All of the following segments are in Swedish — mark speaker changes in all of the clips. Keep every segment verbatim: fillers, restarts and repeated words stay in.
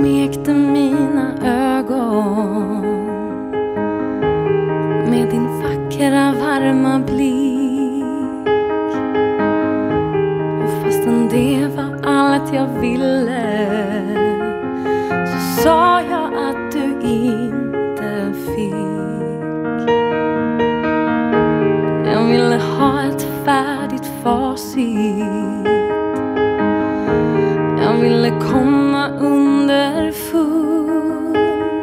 Speaker 1: smekte mina ögon med din vackra varma blick. Och fastän det var allt jag ville, så sa jag att du inte fick. Jag ville ha ett färdigt facit. Jag ville komma underfund.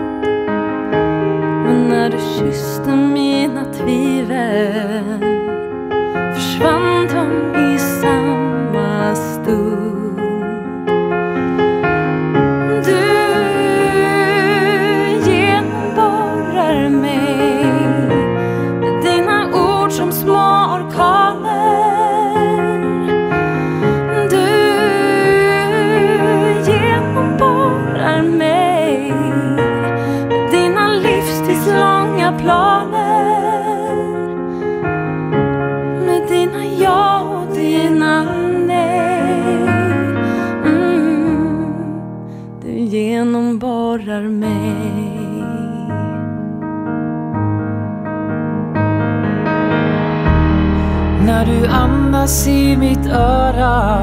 Speaker 1: Men när du kysste mina tvivel, försvann de i samma stund. Du genomborrar mig med dina ord som små orkaner. Mig med dina livstidslånga planer, med dina ja och dina nej. mm, Du genomborrar mig.
Speaker 2: När du andas i mitt öra,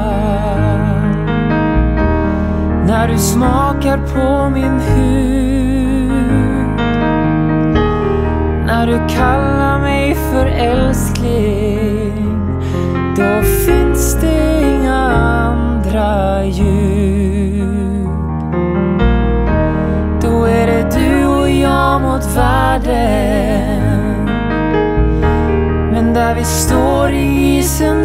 Speaker 2: när du smakar på min hud, när du kallar mig för älskling, då finns det inga andra ljud. Då är det du och jag mot världen, men där vi står i isen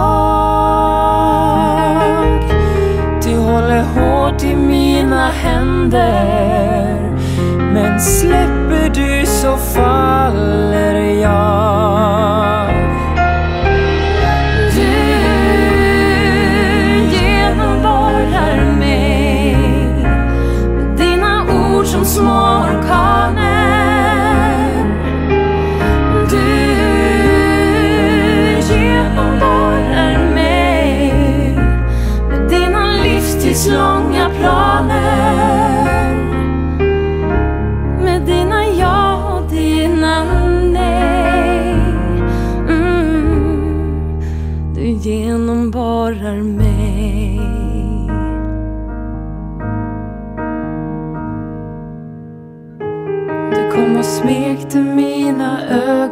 Speaker 2: svag. Du håller hårt i mina händer, men släpper du så faller jag.
Speaker 1: Du genomborrar mig med dina ord som små orkaner. Du genomborrar mig med dina livstidslånga planer, med dina ja och dina nej. mm, Du genomborrar mig. Du kom och smekte mina ögon